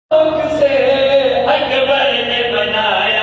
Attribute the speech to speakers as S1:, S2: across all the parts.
S1: سے اکبر نے بنایا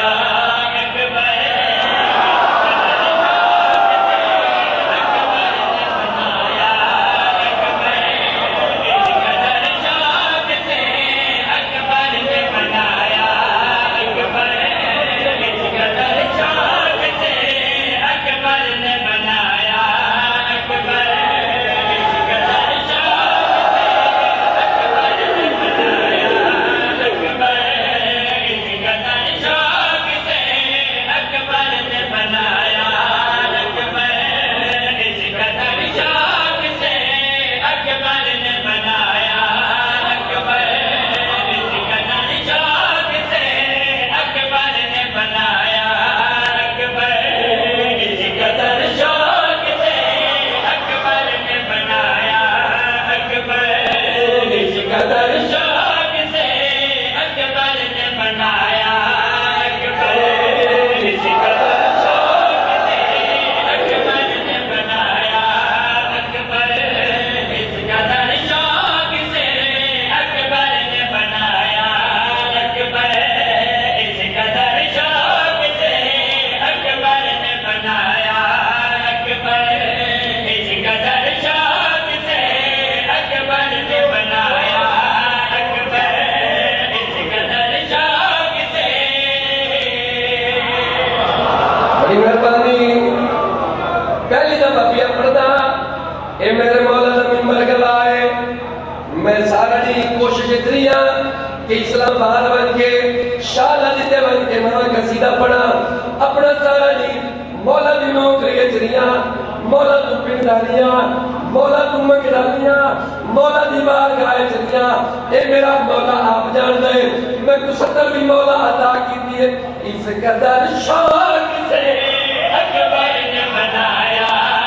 S1: کہ اسلام آباد بن کے شالا دیتے بن کے ماں قصیدہ پڑھا اپنا سارا جی مولا دی نوکری چریاں مولا تو پنڈالیاں مولا تو مگڈالیاں مولا دی بارگاہ چریاں اے میرا مولا آپ جان دے میں کو 70 بھی مولا عطا کی دیے اس قدر شوق سے اکبر نے بنایا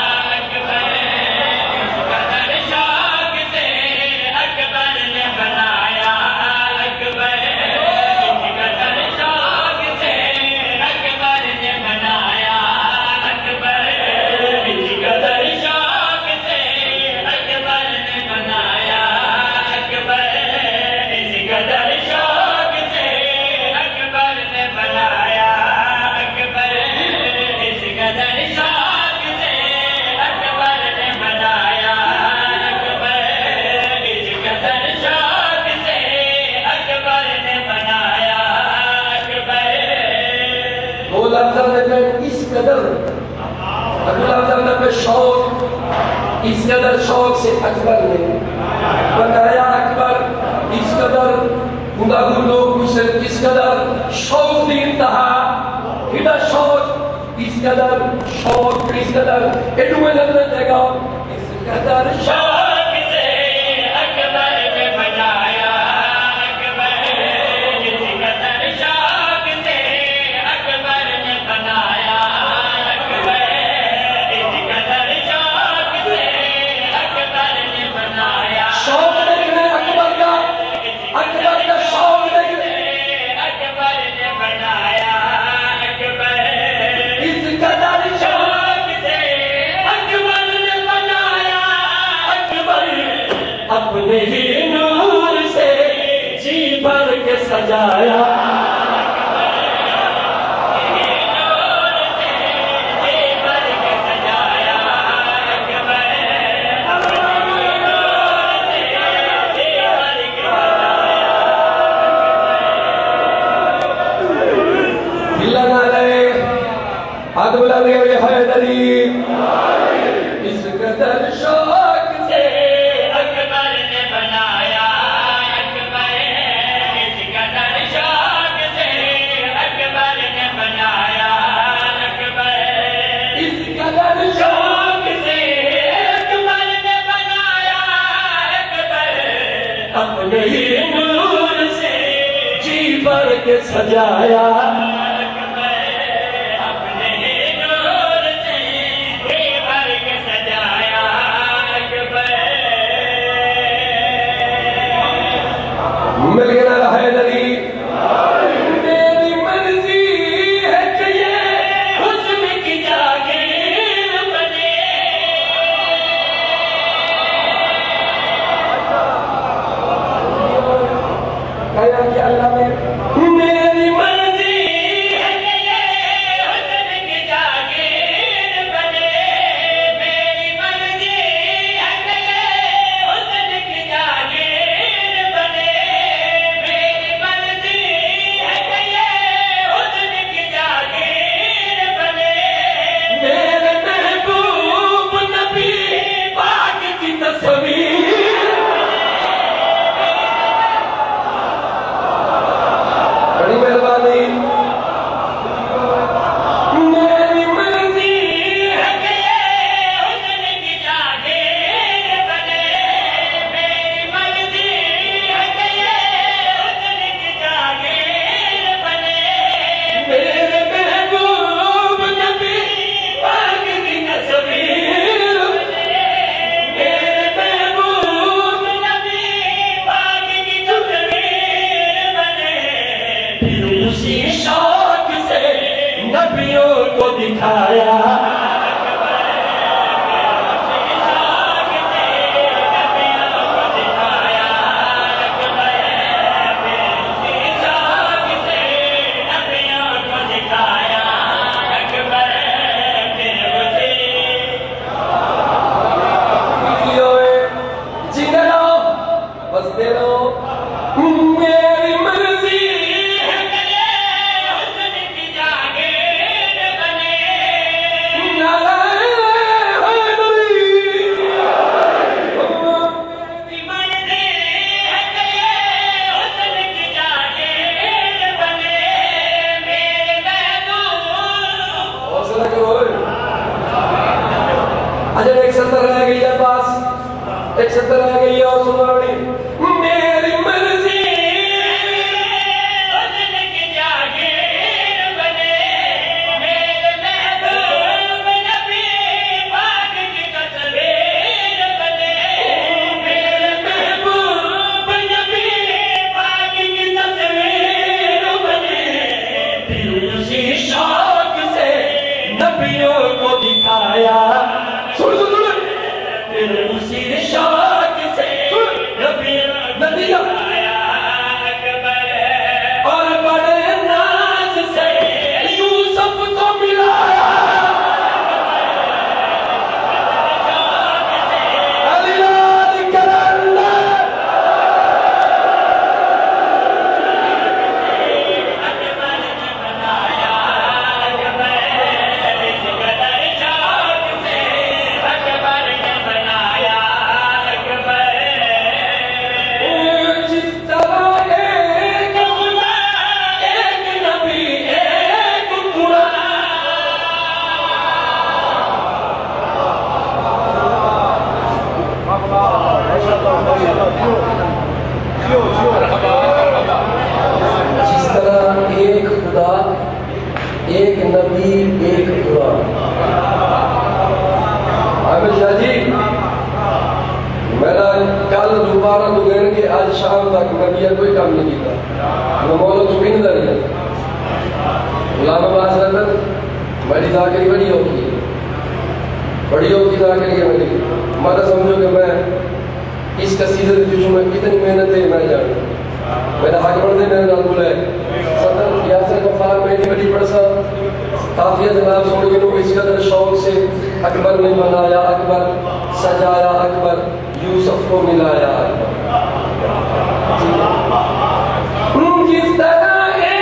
S1: اس قدر شوق سے اکبر نے بنایا اکبر اس قدر خدا کو لوگ اس قدر شوق دی انتہا کیڑا شوق اس قدر شوق اس قدر ایڈو میں لگنے دے گا اس قدر شوق سے اکبر نے بنایا اپنے ہی نور سے جی بھر کے سجایا اس قدر شوق سے اکبر نے بنایا اکبر اس قدر شوق سے اکبر نے بنایا اکبر اس قدر شوق سے اکبر نے بنایا اکبر اپنے ہی نور سے جی بھر کے سجایا میری مرضی ہے کہ یہ حسن کی جاگیر بنے کہا کو دکھایا ایک سطر آ گئی ہے اور سنا بڑی میری مرضی حسن کی جاگیر بنے میرے محبوب نبی پاک کی تصویر بنے میرے محبوب نبی پاک کی تصویر بنے دل اسی شوق سے نبیوں کو دکھایا اسی شوق سے نبی اور بڑے ناز سے یوسف کو ملایا علی یاد کرنا جس طرح ایک خدا ایک نبی ایک قرآن. عامر شاہ جی میرا کل دوبارہ تو گئے کہ آج شام تک نبی کوئی کام نہیں کیتا میں مولا سکین داری ہے غلام عباس رضا میری ذاکری بڑی ہوتی ذاکری ہے میری ماتا سمجھو کہ میں اس قصیدے سے میں کتنی محنت ہے میں جانوں میرا حق بڑھ دے میرے نال بولے صدر یاسر غفار میں نہیں بڑی پڑسا قافیہ جناب سوڑ کے لوگ اس قدر شوق سے اکبر نے منایا اکبر سجایا اکبر یوسف کو ملایا اکبر جس طرح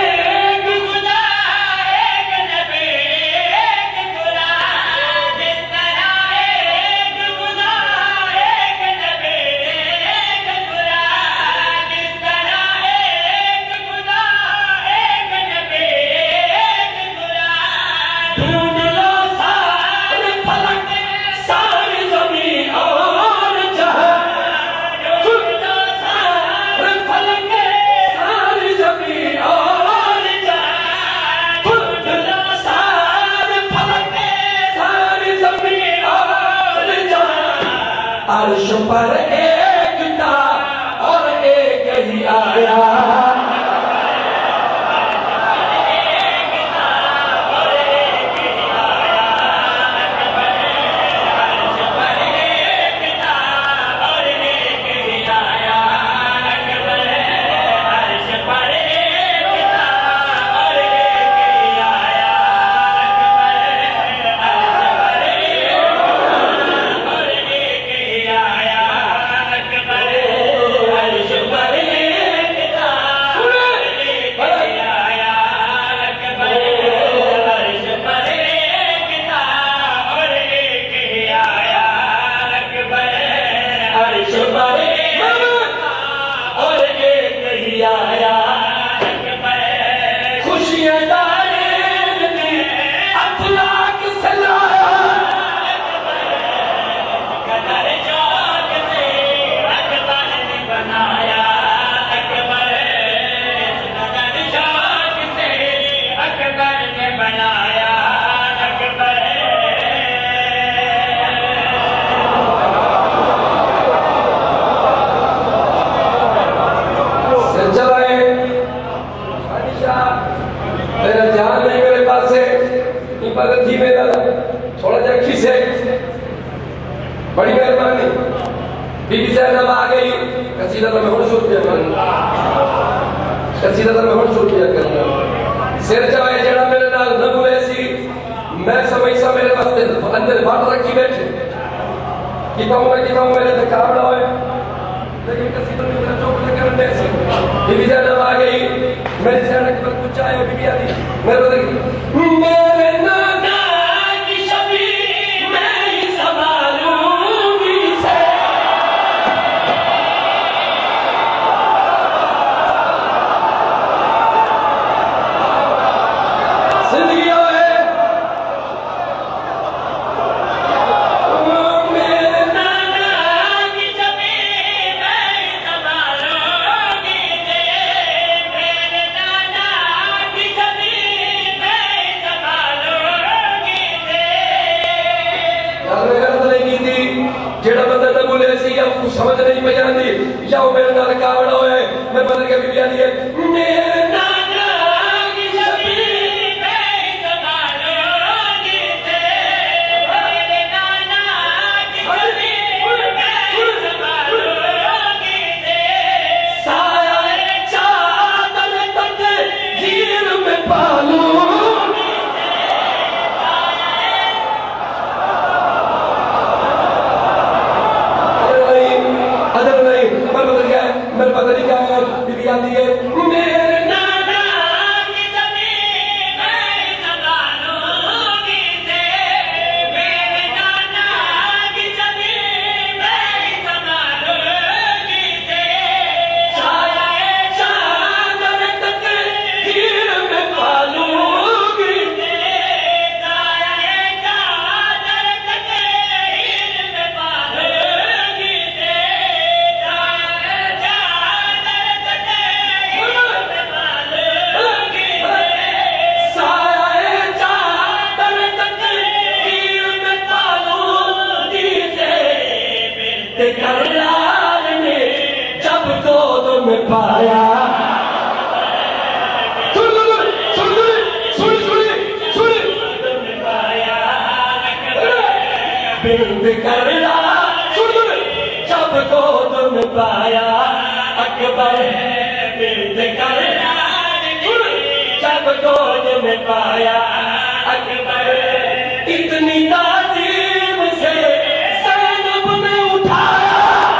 S1: عرش پر ایک تھا اور ایک ہی آیا مدد تھی میرا تھوڑا جا کھسے بڑی مہربانی بی بی زینب آ گئی قصیدہ میں ہون شروع کیا کرنا قصیدہ میں ہون شروع کیا کرنا سر جائے جڑا میرے نال نہ بولے سی میں سمجھا میرے واسطے اندر بات رکھی بیٹھے کتاؤں میرے دکھاڑ نہ ہوئے لیکن قصیدہ میں میرا جو کچھ کرنے سے بی بی زینب آ گئی میری زینب پر کچھ آئے بی بی آدھی میرے بدل میرے نانا کی شبی میں ہی سنبھالوں گی سے زندگی ہوئے میرے نانا کی شبی میں ہی سنبھالوں گی میرے نانا کی شبی میں ہی سنبھالوں گی جیڑا بندہ نہ بولے سی یا اس کو سمجھ نہیں پہ جاندی یا وہ میرے نال کاوڑا ہوئے میں بدل کے بی بی آدھی ہے میرے نانا کی شبی میں ہی سنبھالوں گی میرے نانا کی شبی میں ہی سنبھالوں گی سایہ چادر تک جیر میں پالوں پتہ نہیں کیا ہے بی بی آتی ہے میرے نانا کی زمین میں سنبھالوں گی میرے نانا کی زمین میں سنبھالوں گی سایہ چادر تک گیر میں پالوں گی سایہ چادر تک گیر میں پالوں گی کرار نے جب گود میں پایا بند کرار جب گود میں پایا اکبر بند کرار جب گود میں پایا اکبر اتنی تعظیم سے زینب نے اٹھایا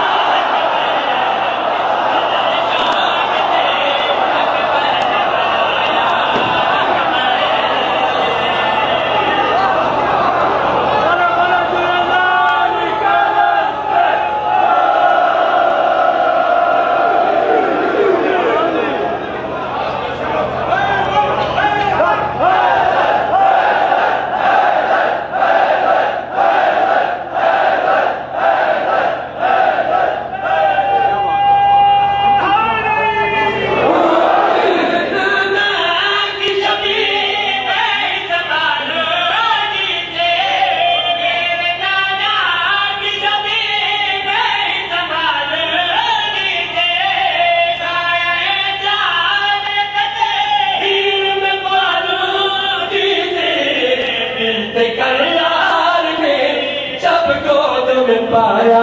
S1: پایا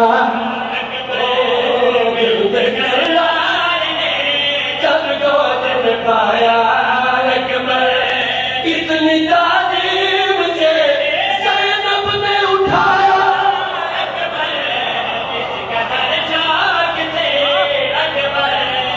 S1: جب گود میں پایا اکبر اتنی تعظیم سے زینب نے اٹھایا اکبر اس قدر جاگتے اکبر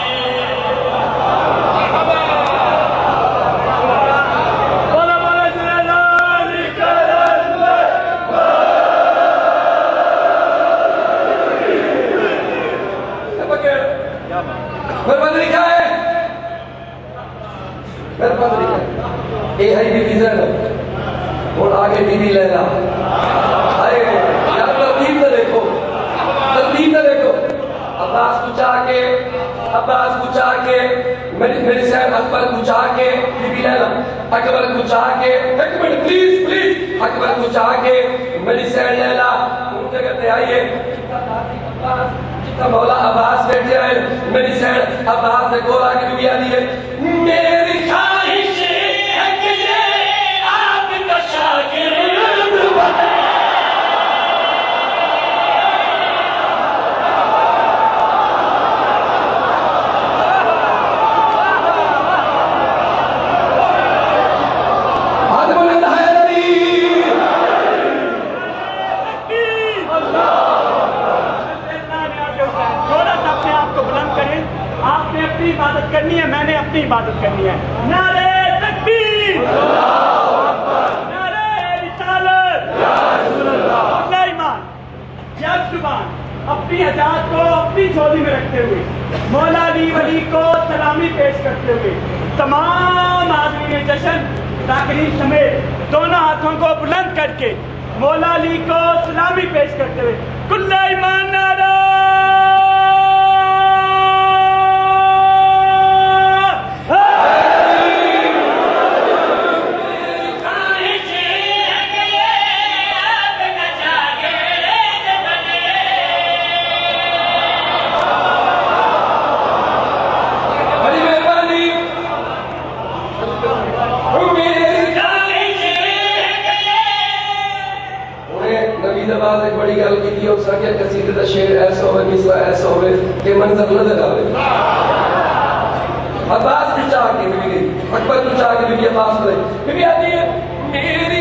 S1: میرے پاس لکھا ہے میرے پاس لکھا ہے اے ہے بی بی زینب اور آگے بی بی لیلا آئے یا ترتیب نہ دیکھو عباس کو چاہ کے میری سہر اکبر کو چاہ کے بی بی لیلا اکبر کو چاہ کے ایک منٹ پلیز اکبر کو چاہ کے میری سہر لیلا ان جگہ تے آئیے مولا عباس بیٹھے آئے میری سہر عباس سے گولا کی دنیا دی ہے میری خواہش ہے کہ یہ آپ کا شاہ
S2: اپنی حجات کو اپنی جھولی میں رکھتے ہوئے مولا علی ولی کو سلامی پیش کرتے ہوئے تمام حاضرین جشن ناظرین سمیت دونوں ہاتھوں کو بلند کر کے مولا علی کو سلامی پیش کرتے ہوئے کل ایمان نعرہ
S1: ایک بڑی گل کی ہو سکے قصیدے دا شعر ایسا ہوئے مصرع ایسا ہوئے کہ منظر نظر آئے عباس بھی چاہ کے بھی گئی اکبر بھی چاہ کے بھی عباس رہے بھی آتی ہے میری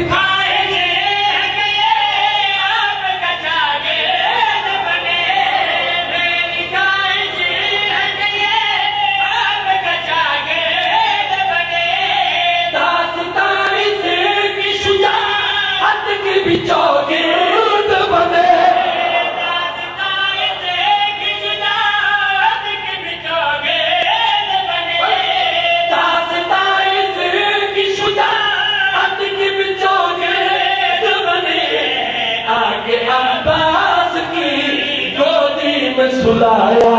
S1: سلایا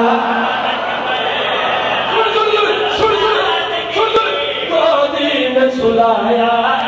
S1: گودی میں سلایا